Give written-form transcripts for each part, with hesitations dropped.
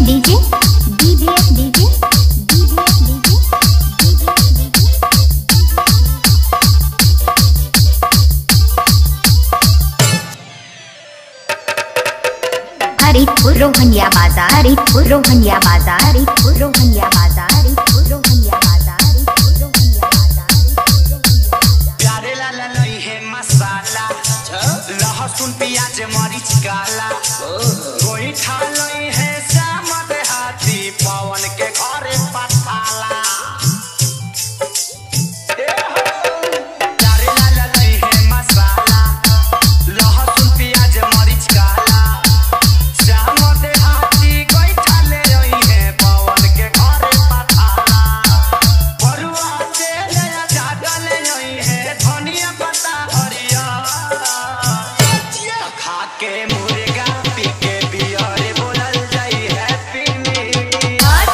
DJ DBS DJ Haripur Rohaniya बाजार हरिपुर रोहनिया बाजार हरिपुर रोहनिया बाजार हरिपुर रोहनिया बाजार हरिपुर रोहनिया बाजार प्यारे लाला नहीं है मसाला लहसुन प्याज मरीच काला कोई ठा नहीं है श्याम देहाती पवन के घरे पथाला प्यारे लाला नहीं है मसाला लहसुन प्याज मरीच काला श्याम देहाती कोई ठा ले रही है पवन के घरे पथाला बरुआ से ले जागा ले रही है धनिया पत्ता हरिया खा के मुर्गा पी के बियर बोलल जाई happy new year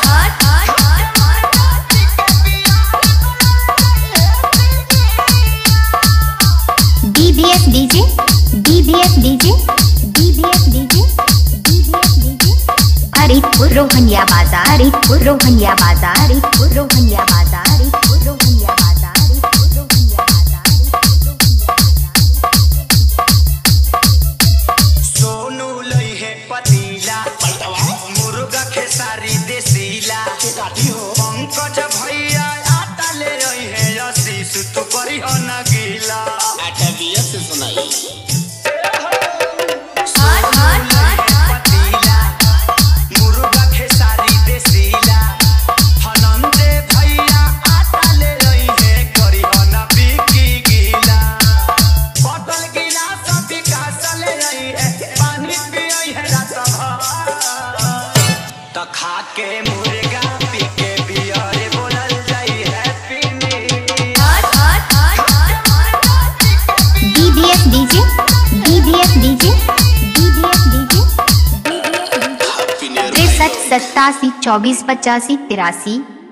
DBS DJ DBS DJ DBS DJ DBS DJ Haripur Rohaniya बाजार हरिपुर रोहनिया बाजार हरिपुर रोहनिया बाजार हरिपुर रोहनिया बाजार हरिपुर रोहनिया बाजार सोनू लई है पतीला मुर्गा खेसारी देसीला पंकज भैया आटा ले रही है आशीष तू करी हो न गीला पतीला मुर्गा खेसारी देसीला हनंदे भैया आटा ले रही है करी हो न बिकी गीला बोतल गिलास विकास ले रही है पानी पियई है रात भर त खा के मुर्गा पी के बियर बोलल जाई happy new year DBS DJ DBS DJ DBS DJ 63 87 24 85 83